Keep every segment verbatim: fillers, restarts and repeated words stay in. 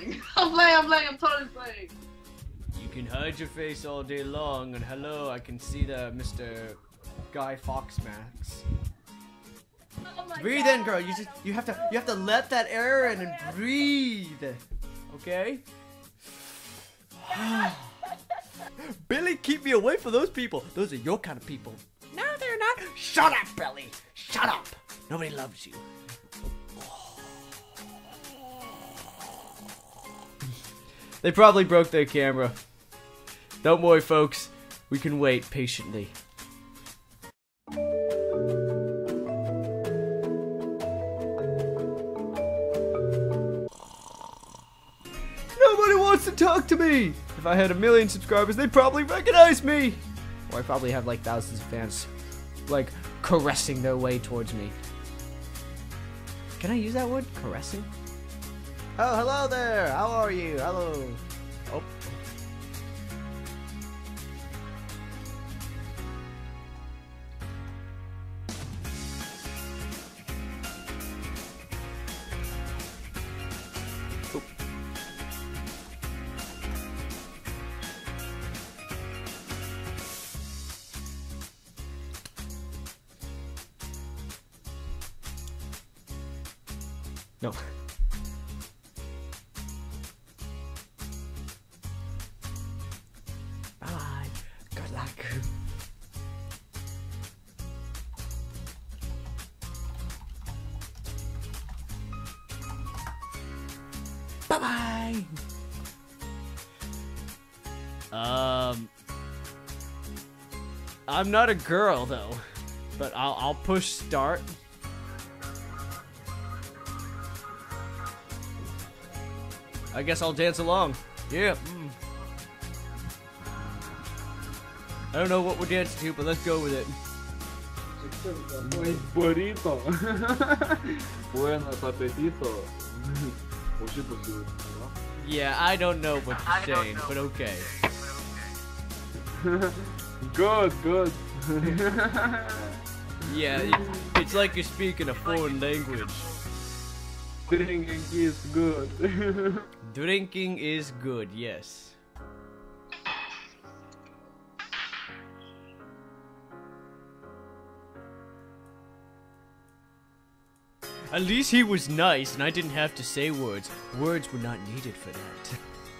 playing. I'm playing, I'm playing, I'm totally playing. You can hide your face all day long, and hello, I can see the Mister Guy Fawkes Max. Oh my Breathe God. in, girl. You just you have to you have to let that air in and breathe. Okay? Billy, keep me away from those people. Those are your kind of people. No, they're not. Shut up, Billy. Shut up. Nobody loves you. They probably broke their camera. Don't worry, folks. We can wait patiently. Nobody wants to talk to me! If I had a million subscribers, they'd probably recognize me! Or I probably have like thousands of fans, like, caressing their way towards me. Can I use that word? Caressing? Oh, hello there! How are you? Hello! Oh. No. Bye. Good luck. Bye bye. Um, I'm not a girl though, but I'll I'll push start. I guess I'll dance along. Yeah. Mm. I don't know what we're dancing to, but let's go with it. Muy bonito. Buenos apetito. Yeah, I don't know what you're saying, but okay. Good, good. Yeah, it, it's like you're speaking a foreign language. Drinking is good. Drinking is good, yes. At least he was nice and I didn't have to say words. Words were not needed for that.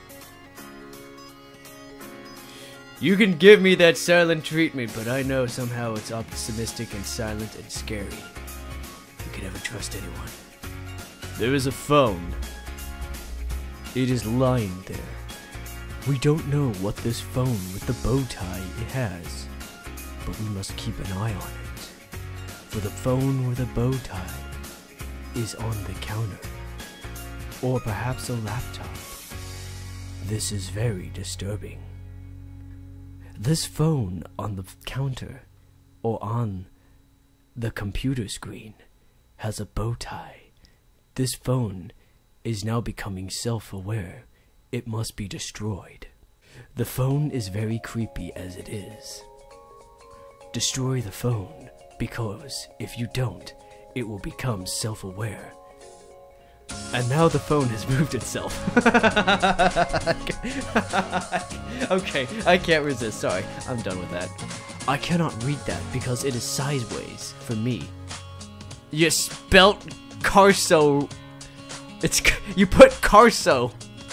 You can give me that silent treatment, but I know somehow it's optimistic and silent and scary. You can never trust anyone. There is a phone. It is lying there. We don't know what this phone with the bow tie it has, but we must keep an eye on it. For the phone with a bow tie is on the counter, or perhaps a laptop. This is very disturbing. This phone on the counter or on the computer screen has a bow tie. This phone is now becoming self-aware. It must be destroyed. The phone is very creepy as it is. Destroy the phone, because if you don't, it will become self-aware. And now the phone has moved itself. Okay, I can't resist. Sorry, I'm done with that. I cannot read that because it is sideways for me. You spelt Carso. It's you put Carso.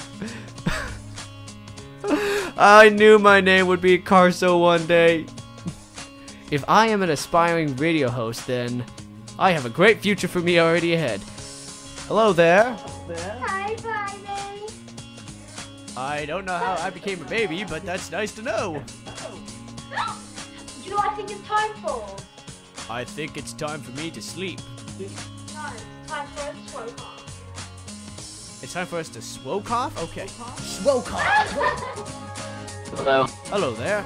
I knew my name would be Carso one day. If I am an aspiring radio host, then I have a great future for me already ahead. Hello there. Hi, Barney. I don't know how I became a baby, but that's nice to know. You know what I think it's time for? I think it's time for me to sleep. No, it's time for a swoke off. It's time for us to swoke off? Okay. Swoke off. Hello. Hello there.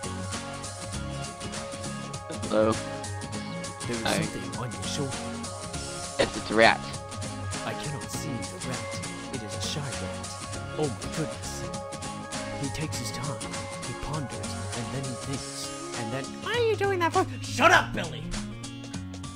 Hello. There is Hi. something on your shoulder. Yes, it's a rat. I cannot see the rat. It is a shy rat. Oh my goodness. He takes his time. He ponders, and then he thinks. And then, why are you doing that for? Shut up, Billy!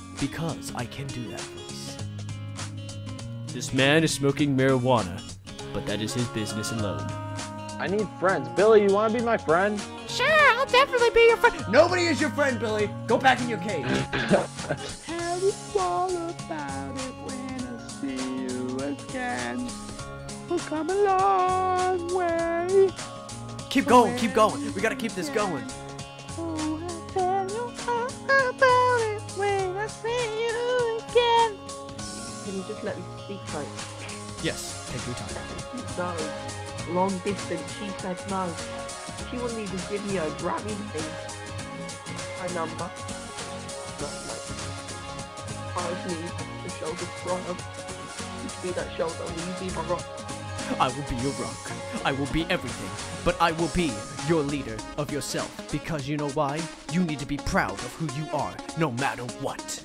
Because I can do that voice. This man is smoking marijuana. but that is his business alone. I need friends. Billy, you want to be my friend? Sure, I'll definitely be your friend. Nobody is your friend, Billy. Go back in your cage. Tell you all about it when I see you again. We'll come a long way. Keep going, keep going. We gotta keep this going. Oh, I'll tell you all about it when I see you again. Can you just let me speak, like? Yes, take your time. No. Long distance, she said no. She wouldn't even give me a grabbing thing. My number. Not like, I need the shoulder strong. You be that shoulder, will you be my rock? I will be your rock. I will be everything. But I will be your leader of yourself. Because you know why? You need to be proud of who you are, no matter what.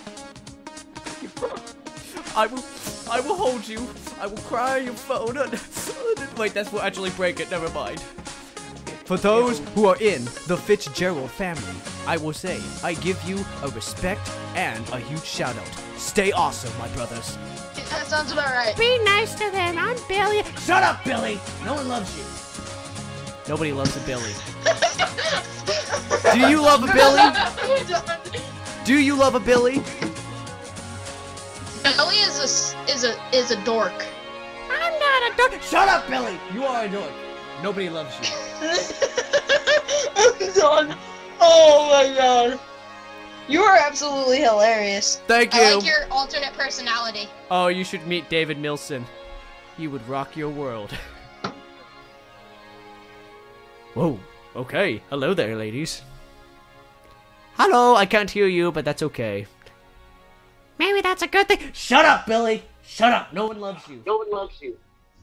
I will, I will hold you. I will cry on your phone. Wait, that's what actually break it. Never mind. For those who are in the Fitzgerald family, I will say I give you a respect and a huge shout out. Stay awesome, my brothers. That sounds about right. Be nice to them. I'm Billy. Shut up, Billy. No one loves you. Nobody loves a Billy. Do you love a Billy? Do you love a Billy? Billy is a is a is a dork. I'm not a dork. Shut up, Billy. You are a dork. Nobody loves you. I'm done. Oh my god. You are absolutely hilarious. Thank you. I like your alternate personality. Oh, you should meet David Milson. He would rock your world. Whoa. Okay. Hello there, ladies. Hello. I can't hear you, but that's okay. Maybe that's a good thing. Shut up, Billy. Shut up. No one loves you. No one loves you.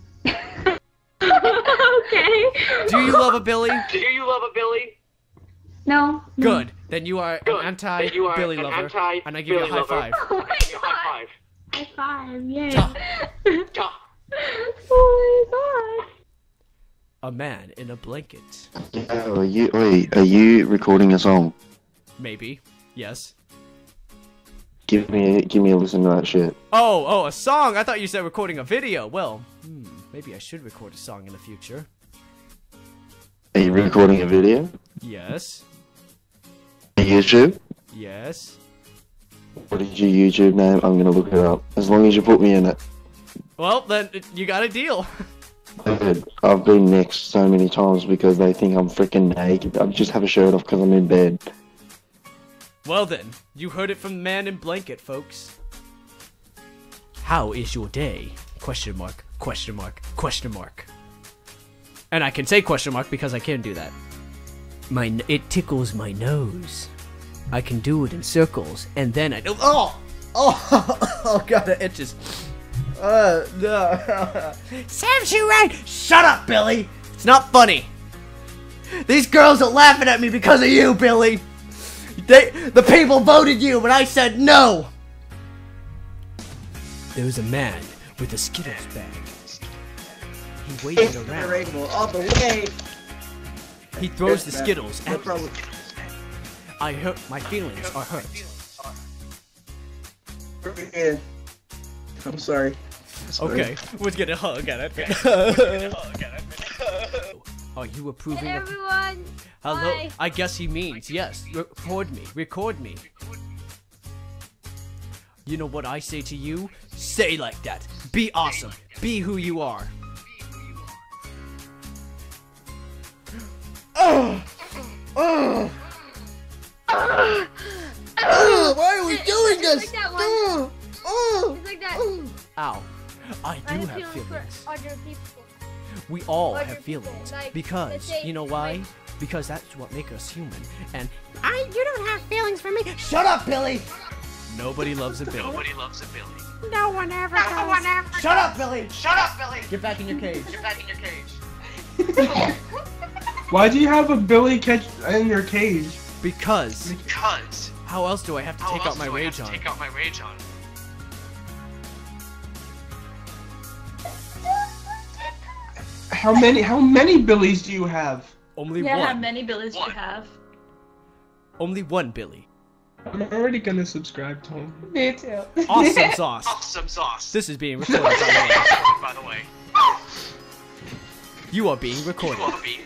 Okay. Do you love a Billy? Do you love a Billy? No. no. Good. Then you are Good. an anti Then you are Billy an lover, anti and I give you a Billy high lover. five. Oh my High god. five. High five. Yay. Ja. Ja. Oh my god. A man in a blanket. Oh, are you? Wait, are you recording a song? Maybe. Yes. Give me, give me a listen to that shit. Oh, oh, a song. I thought you said recording a video. Well, hmm, maybe I should record a song in the future. Are you recording a video? Yes. On YouTube? Yes. What is your YouTube name? I'm gonna look it up. As long as you put me in it. Well, then you got a deal. Dude, I've been next so many times because they think I'm freaking naked. I just have a shirt off because I'm in bed. Well then, you heard it from the man in blanket, folks. How is your day? Question mark, question mark, question mark. And I can say question mark because I can do that. My n- it tickles my nose. I can do it in circles, and then I do. Oh, oh, oh god, it itches. Uh, no. Serves you right. Shut up, Billy. It's not funny. These girls are laughing at me because of you, Billy. They, the people voted you, but I said no. There was a man with a Skittles bag. He waved it around. All the way. He throws the Skittles No at me. problem. I hurt. My feelings are hurt. Yeah. I'm sorry. Okay, let's get a hug at it. Are you approving of? Everyone. Hello. Bye. I guess he means yes. Record me. Record me. You know what I say to you? Say like that. Be awesome. Be who you are. Oh! Oh! Oh! Why are we doing this? Like that one. Oh! Oh! It's like that. Ow. I I do have have feelings feelings. for other people. We all Other have people, feelings. like, Because, let's say, you know why? like- Because that's what makes us human. And I, you don't have feelings for me. Shut up, Billy! Nobody loves a Billy. Nobody loves a Billy. No one ever does. No one ever Shut up, Billy! Shut up, Billy. Get back in your cage. Get back in your cage. Why do you have a Billy catch in your cage? Because, Because. how else do I have to How take else out my do I have rage to on? Take out my rage on. How many? How many Billies do you have? Only Yeah, how one. many Billies do you One. have? Only one Billy. I'm already gonna subscribe to him. Me too. Awesome sauce. Awesome sauce. This is being recorded, by the way. By the way. You are being recorded.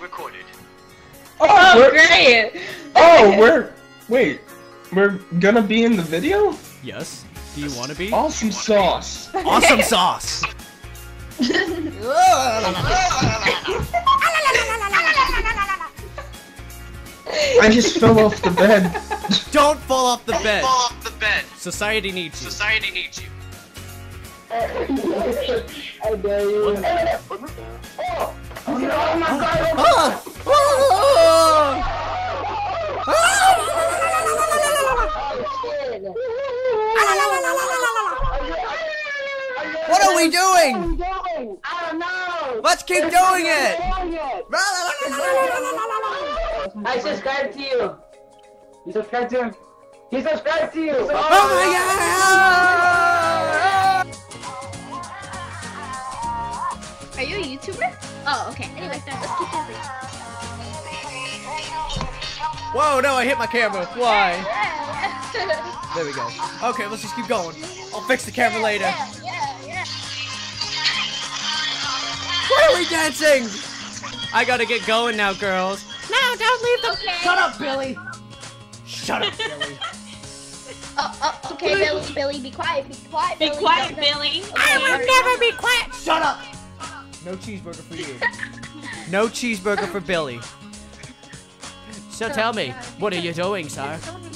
Oh, we're, Great! oh, we're wait, we're gonna be in the video? Yes. Do you want to be? Awesome sauce. Awesome sauce. I just fell off the bed. Don't fall off the bed. Fall off the bed. Society needs you. Society needs you. What are we doing? I don't know. Let's keep doing it. I subscribe to you. You subscribe to him. He subscribed to you. Oh my god! Are you a YouTuber? Oh, okay. Anyway, let's keep moving. Whoa, no, I hit my camera. Why? There we go. Okay, let's just keep going. I'll fix the camera later. Yeah, yeah, yeah. Why are we dancing? I gotta get going now, girls. No, don't leave them. Okay. Shut up, Billy. Shut up, Billy. Oh, oh, okay, Billy, Billy, be quiet, be quiet, Be Billy. quiet, Don't- Billy. I will never be quiet. Shut up. No cheeseburger for you. No cheeseburger for Billy. So tell me, what are you doing, sir?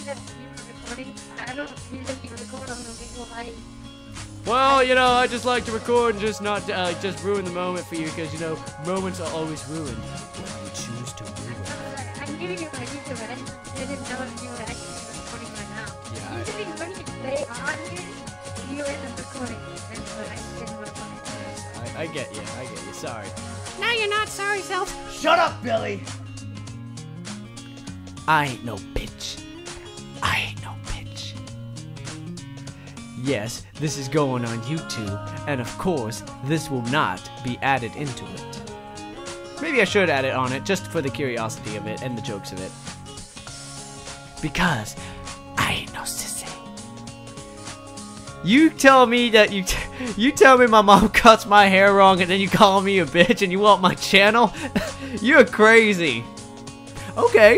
Well, you know, I just like to record and just not uh, just ruin the moment for you, because you know moments are always ruined. You choose to ruin. I knew you were YouTube, but I didn't know if you were actually recording right now. Yeah. You didn't want to stay on here. You were recording, and but I didn't want to put it. I, I get you. I get you. Sorry. Now you're not sorry, Self. Shut up, Billy. I ain't no bitch. I ain't no bitch. Yes, this is going on YouTube, and of course, this will not be added into it. Maybe I should add it on it, just for the curiosity of it and the jokes of it. Because I ain't no sissy. You tell me that you t you tell me my mom cuts my hair wrong, and then you call me a bitch, and you want my channel? You're crazy. Okay.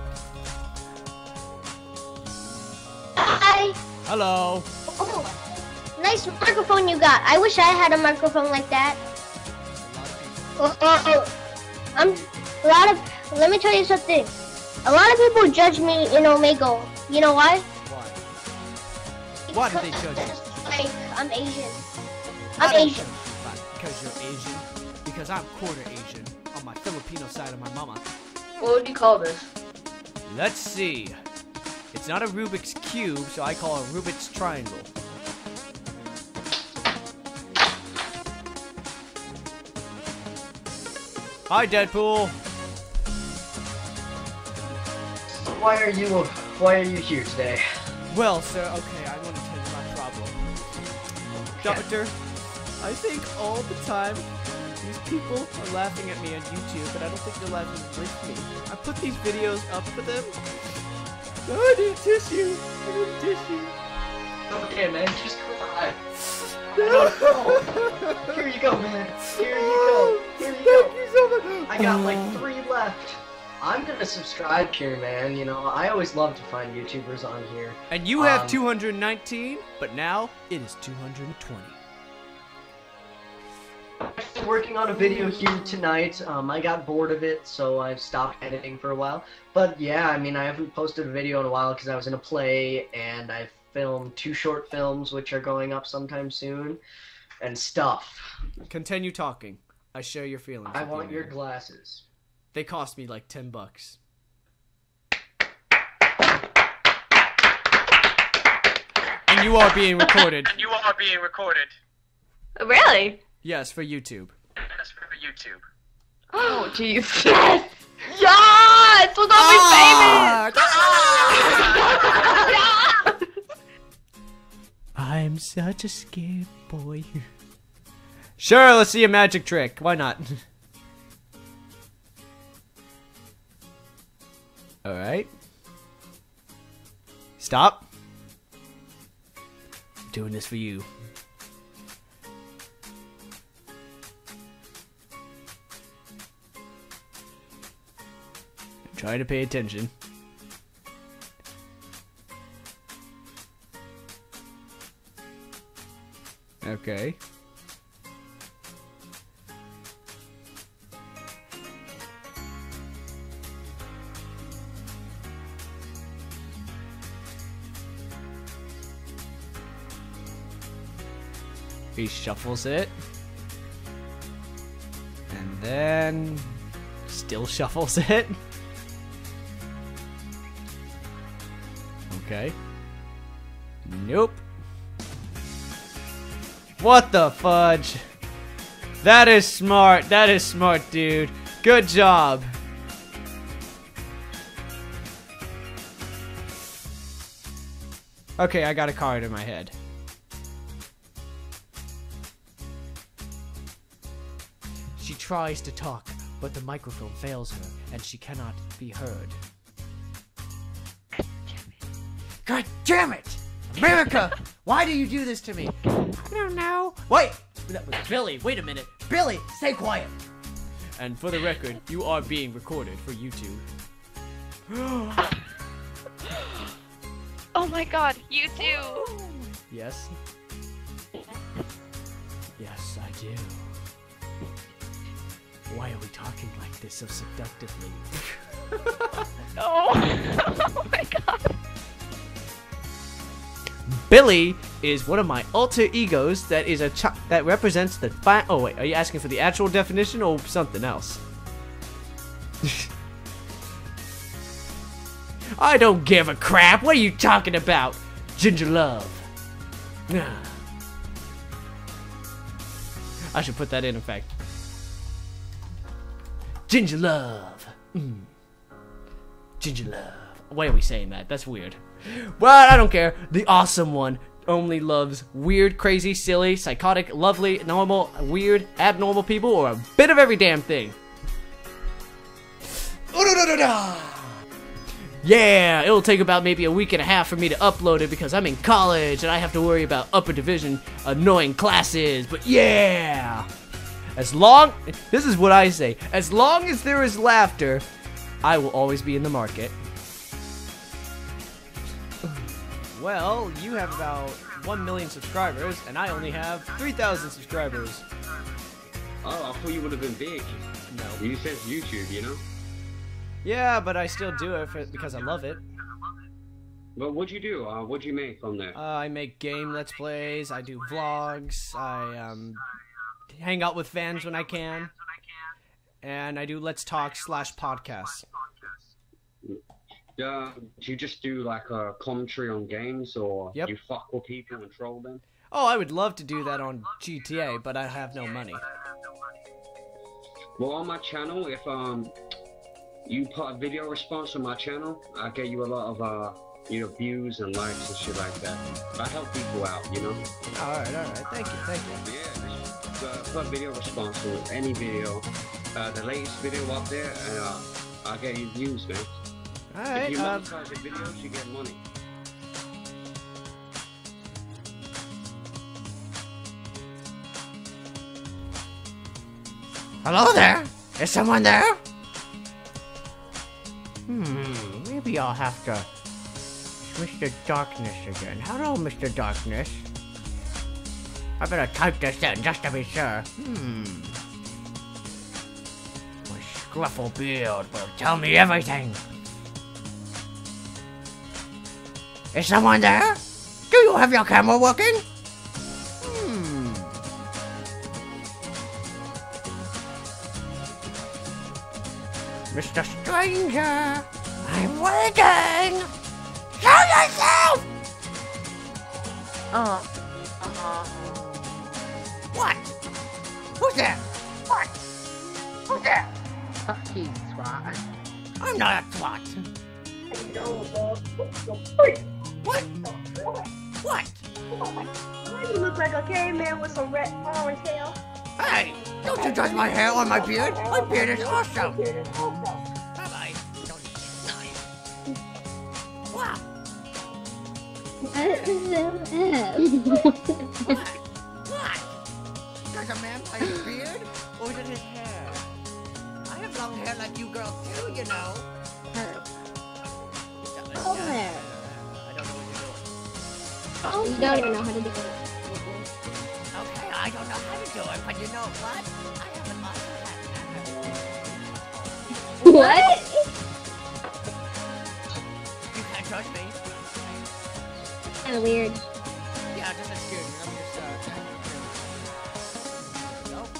Hi. Hello. Oh, nice microphone you got. I wish I had a microphone like that. Oh, oh, oh. I'm a lot of. Let me tell you something. A lot of people judge me in Omegle. You know why? Why? Why do they judge you? Like I'm Asian. I I'm don't Asian. judge you, but because you're Asian. Because I'm quarter Asian on my Filipino side of my mama. What would you call this? Let's see. It's not a Rubik's Cube, so I call it a Rubik's Triangle. Hi, Deadpool. Why are you why are you here today? Well, sir, okay, I want to tell you my problem. Doctor, I think all the time these people are laughing at me on YouTube, but I don't think they're laughing with me. I put these videos up for them. No, I need tissue. I need tissue. Okay, man, just cry. No. Here you go, man. Here you go. Here you Thank go. you so much. I got like three left. I'm gonna subscribe here, man. You know, I always love to find YouTubers on here. And you have Um, two hundred nineteen, but now it is two hundred twenty. I'm working on a video here tonight. Um, I got bored of it, so I've stopped editing for a while. But yeah, I mean, I haven't posted a video in a while because I was in a play, and I filmed two short films, which are going up sometime soon, and stuff. Continue talking. I share your feelings. I with want you, your man. glasses. They cost me like ten bucks. And you are being recorded. And you are being recorded. Really? Yes, for YouTube. That's for YouTube. Oh, jeez. Yes! Yes! We're gonna be famous! I'm such a scared boy. Sure, let's see a magic trick. Why not? Alright. Stop. I'm doing this for you. trying to pay attention. Okay. He shuffles it. And then still shuffles it. Okay. Nope. What the fudge? That is smart. That is smart, dude. Good job. Okay, I got a card in my head. She tries to talk, but the microphone fails her, and she cannot be heard. God damn it! America! Why do you do this to me? I don't know. Wait! That was Billy. Wait a minute. Billy, stay quiet. And for the record, you are being recorded for YouTube. Oh my god, you do! Yes? Yes, I do. Why are we talking like this so seductively? No! Oh my god! Billy is one of my alter egos that is a ch that represents the fi- Oh wait, are you asking for the actual definition or something else? I don't give a crap. What are you talking about? Ginger love. I should put that in effect. Ginger love. Mm. Ginger love. Why are we saying that? That's weird. Well, I don't care. The awesome one only loves weird, crazy, silly, psychotic, lovely, normal, weird, abnormal people, or a bit of every damn thing. Yeah, it'll take about maybe a week and a half for me to upload it because I'm in college and I have to worry about upper division annoying classes, but yeah! As long, this is what I say, as long as there is laughter, I will always be in the market. Well, you have about one million subscribers, and I only have three thousand subscribers. Oh, I thought you would have been big. No. You said YouTube, you know? Yeah, but I still do it for, because I love it. But what'd you do? Uh, what'd you make from there? Uh, I make game Let's Plays, I do vlogs, I um, hang out with fans when I can, and I do Let's Talk slash podcasts. Uh, do you just do like a commentary on games, or Yep. you fuck with people and troll them? Oh, I would love to do that on G T A, but I have no money. Well, on my channel, if um you put a video response on my channel, I get you a lot of uh you know views and likes and shit like that. I help people out, you know. All right, all right, thank you, thank you. Yeah, just, uh, put a video response on any video, uh, the latest video up there, and uh, I'll get you views, man. Alright, if you um... monetize your videos, you get money. Hello there? Is someone there? Hmm, maybe I'll have to... Mister Darkness again. Hello, Mister Darkness. I better type this in just to be sure. Hmm. My scruffle beard will tell me everything. Is someone there? Do you have your camera working? Hmm. Mister Stranger, I'm waiting. Show yourself! Uh, uh, What? Who's there? What? Who's there? fuck you, twat. I'm not a twat. What? What? Why do you look like a caveman with some red orange hair? Hey, don't you judge my hair or my beard. My beard is awesome. Bye-bye. Don't Wow. What? What? Does a man play his beard? Or is it his hair? I have long hair like you girls too, you know. You don't even know how to do it. Okay, I don't know how to do it, but you know what? I have an awesome hat. What? You can't trust me. Kind of weird. Yeah, just excuse me. I'm just, uh... Nope.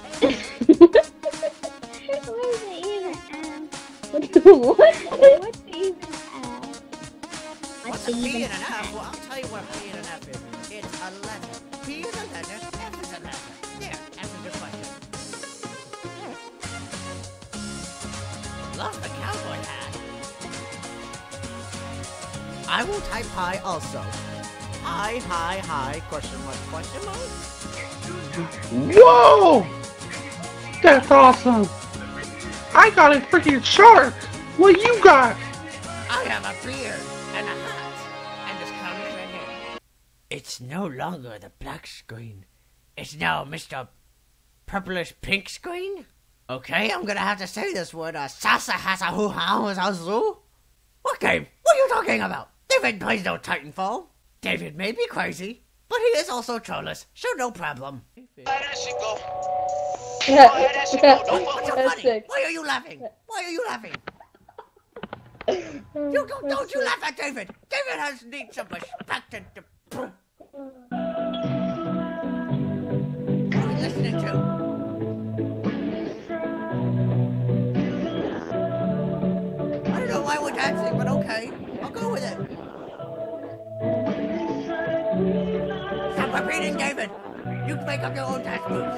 What is it even? What? What? What's even? What's a P and an F? Well, I'll tell you what a P and an F is. It's a letter. P is a letter, F is a letter. There, answer your question. Love the cowboy hat. I will type hi also. Hi, hi, hi, question mark, question mark? Whoa! That's awesome! I got a freaking shark! What you got? I have a beard and a hat and this curly red hair. It's no longer the black screen. It's now Mister Purplish Pink screen? Okay, I'm gonna have to say this word. Uh, Sasa Hasa Hoo Ha Zoo. What game? What are you talking about? David plays no Titanfall. David may be crazy, but he is also trollless, so no problem. What's so funny? Why are you laughing? Why are you laughing? You don't, don't you laugh at David. David has needs some respect and... What are we listening to? I don't know why we're dancing, but okay. I'll go with it. Stop repeating, David. You make up your own dance moves.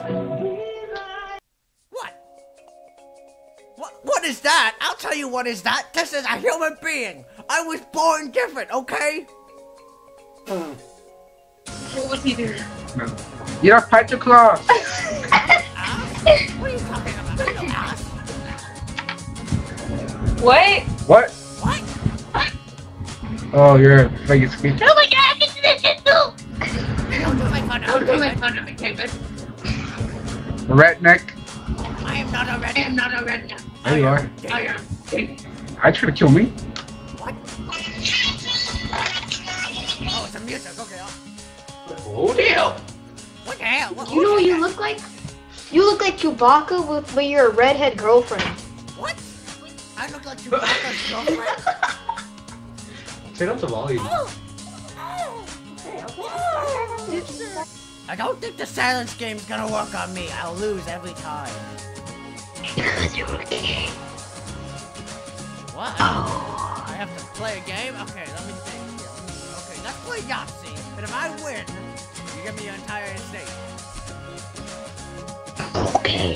What? What? What is that? I'll tell you what is that. This is a human being. I was born different, okay? What was he doing? You're Patrick Claus. What are you talking about? No ass. What? What? What? Oh, you're a Vegas speech. Oh my god, I can do this shit too! Don't do my fun Don't do my fun of me, David. Redneck. I am not a redneck. I am not a redneck. There you are. I am. I try to kill me. What? Oh, it's a music. Okay. I'll... Oh dear. What the hell? What, You know what you look like? You look like Chewbacca with, with your redhead girlfriend. What? I look like Chewbacca's girlfriend? Turn up the volume. I don't think the silence game's gonna work on me. I'll lose every time. Because you're a gay. What? Oh. I have to play a game? Okay, let me think here. Okay, let's play Yahtzee. But if I win, you give me your entire estate. Okay.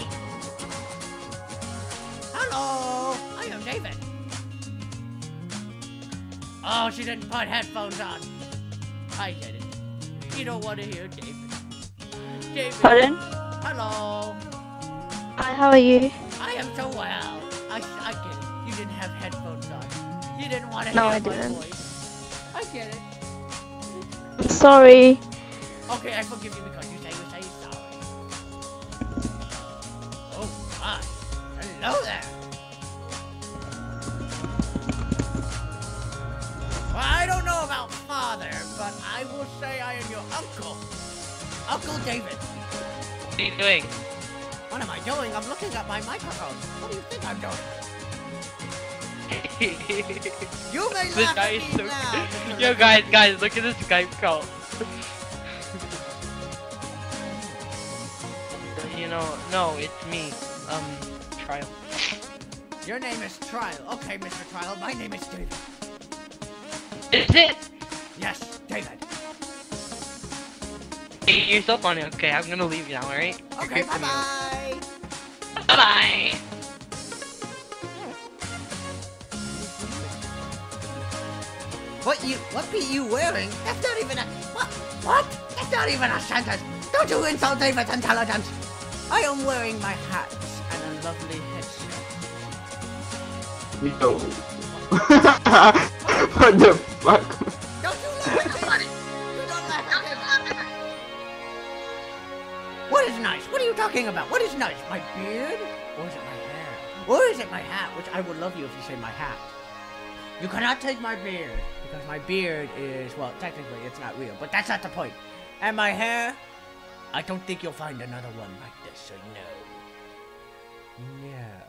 Hello! I am David. Oh, she didn't put headphones on. I get it. You don't want to hear David. David. Pardon? Hello. Hi, how are you? I am so well. I, I get it. You didn't have headphones on. You didn't want to No, hear I my didn't. voice. I get it. I'm sorry. Okay, I forgive you because you say you say sorry. Oh my. Hello there. Well, I don't know about father, but I will say I am your uncle. Uncle David. What are you doing? What am I doing? I'm looking at my microphone. What do you think I'm doing? You may This laugh guy at is me so now. Yo guys, guys, look at this Skype call. You know, no, it's me. Um, Trial. Your name is Trial. Okay, Mister Trial, my name is David. Is it? Yes, David. Hey, you're so funny. Okay, I'm gonna leave now, alright? Okay, bye-bye. Bye-bye. What you, what be you wearing? That's not even a, what, what? That's not even a sentence. Don't you insult David's intelligence. I am wearing my hat and a lovely headset. Yo. What the fuck? Don't you laugh at me. You don't laugh at me. What is nice? What are you talking about? What is nice? My beard? Or is it my hair? Or is it my hat? Which I would love you if you say my hat. You cannot take my beard, because my beard is, well, technically it's not real, but that's not the point. And my hair, I don't think you'll find another one like this, so no. No.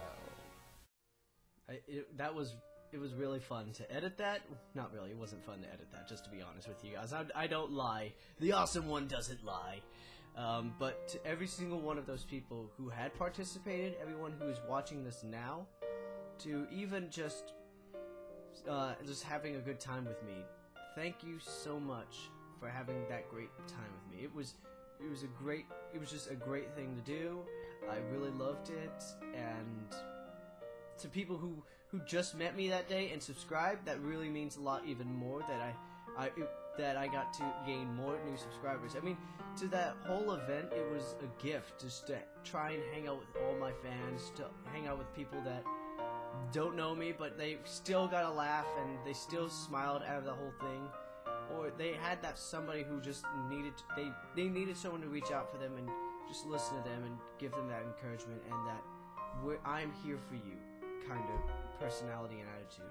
I, it, that was, it was really fun to edit that. Not really, it wasn't fun to edit that, just to be honest with you guys. I, I don't lie. The awesome one doesn't lie. Um, but to every single one of those people who had participated, everyone who is watching this now, to even just, uh, just having a good time with me, thank you so much for having that great time with me. It was, it was a great, it was just a great thing to do. I really loved it, and to people who, who just met me that day and subscribed, that really means a lot even more, that I, I, it, that I got to gain more new subscribers. I mean, to that whole event, it was a gift just to try and hang out with all my fans, to hang out with people that don't know me, but they still got a laugh and they still smiled out of the whole thing. Or they had that somebody who just needed, they, they needed someone to reach out for them and just listen to them and give them that encouragement, and that we're, I'm here for you kind of personality and attitude.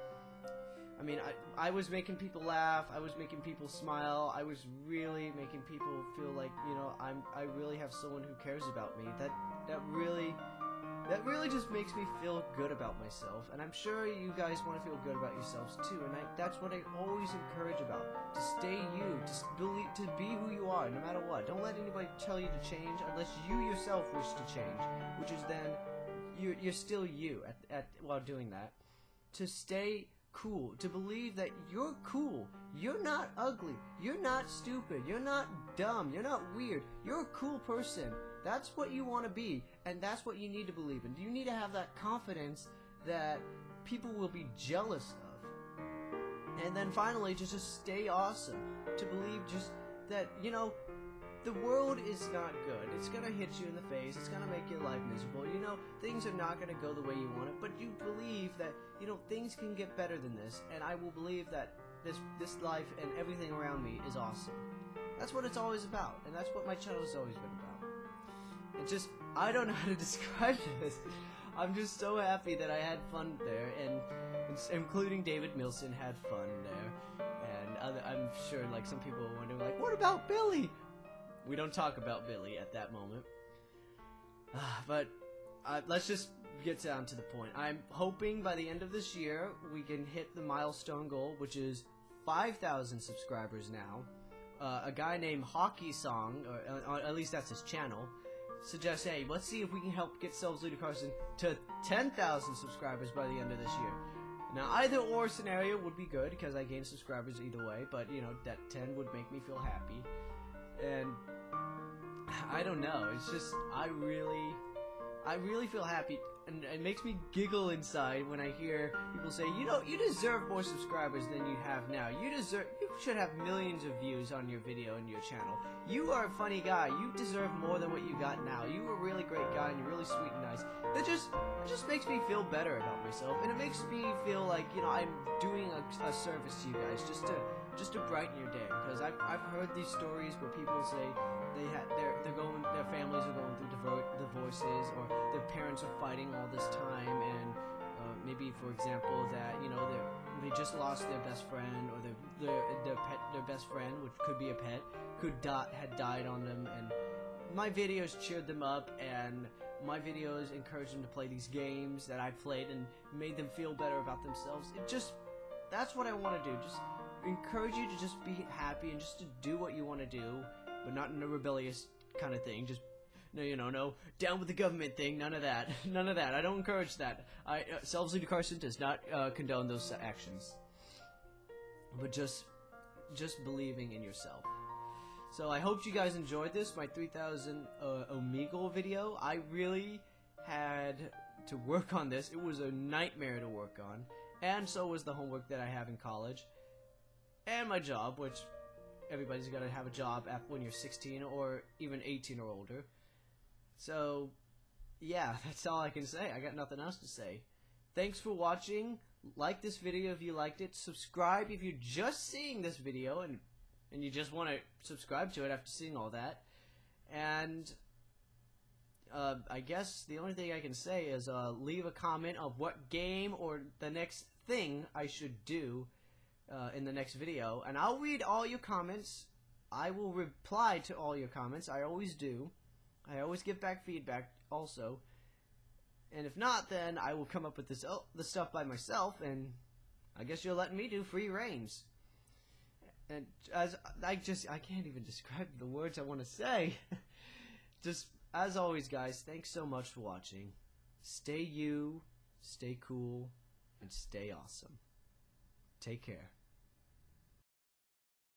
I mean, I, I was making people laugh, I was making people smile, I was really making people feel like, you know, I'm, I really have someone who cares about me. That, that really, that really just makes me feel good about myself, and I'm sure you guys want to feel good about yourselves too, and I, that's what I always encourage about, to stay you, to, believe, to be who you are, no matter what. Don't let anybody tell you to change unless you yourself wish to change, which is then, you're, you're still you at, at, while doing that. To stay cool, to believe that you're cool, you're not ugly, you're not stupid, you're not dumb, you're not weird, you're a cool person. That's what you want to be, and that's what you need to believe in. You need to have that confidence that people will be jealous of. And then finally, to just stay awesome, to believe just that, you know, the world is not good. It's gonna hit you in the face. It's gonna make your life miserable. You know, things are not gonna go the way you want it, but you believe that, you know, things can get better than this, and I will believe that this this life and everything around me is awesome. That's what it's always about, and that's what my channel has always been about. And just, I don't know how to describe this. I'm just so happy that I had fun there, and including David Milson had fun there, and other, I'm sure like some people are wondering like, what about Billy? We don't talk about Billy at that moment. Uh, but uh, let's just get down to the point. I'm hoping by the end of this year we can hit the milestone goal, which is five thousand subscribers now. Uh, a guy named Hockey Song, or, or at least that's his channel, suggests, hey, let's see if we can help get SelvsLeaderCarson to ten thousand subscribers by the end of this year. Now, either or scenario would be good, because I gain subscribers either way, but, you know, that ten would make me feel happy. And I don't know, it's just, I really, I really feel happy, and it makes me giggle inside when I hear people say, you know, you deserve more subscribers than you have now. You deserve, you should have millions of views on your video and your channel. You are a funny guy. You deserve more than what you got now. You are a really great guy, and you're really sweet and nice. That just, it just makes me feel better about myself, and it makes me feel like, you know, I'm doing a, a service to you guys, just to, just to brighten your day. Because I've, I've heard these stories where people say they had, they're, they're going, their families are going through divo divorces, or their parents are fighting all this time, and uh, maybe, for example, that, you know, they they just lost their best friend, or their their their pet, their best friend, which could be a pet, could die, had died on them, and my videos cheered them up, and my videos encouraged them to play these games that I played and made them feel better about themselves. It just, that's what I want to do. Just encourage you to just be happy and just to do what you want to do, but not in a rebellious kind of thing. Just, no, you know, no, down with the government thing, none of that. None of that. I don't encourage that. I, uh, SelvsLeaderCarson does not uh, condone those actions. But just, just believing in yourself. So I hope you guys enjoyed this, my three thousand uh, Omegle video. I really had to work on this. It was a nightmare to work on. And so was the homework that I have in college. And my job, which everybody's got to have a job when you're sixteen or even eighteen or older. So, yeah, that's all I can say. I got nothing else to say. Thanks for watching. Like this video if you liked it. Subscribe if you're just seeing this video and and you just want to subscribe to it after seeing all that. And uh, uh, I guess the only thing I can say is uh, leave a comment of what game or the next thing I should do uh, in the next video, and I'll read all your comments. I will reply to all your comments. I always do. I always give back feedback also. And if not, then I will come up with this oh, the stuff by myself, and I guess you're letting me do free reigns. And as I just I can't even describe the words I want to say. Just as always, guys, thanks so much for watching. Stay you, stay cool, and stay awesome. Take care.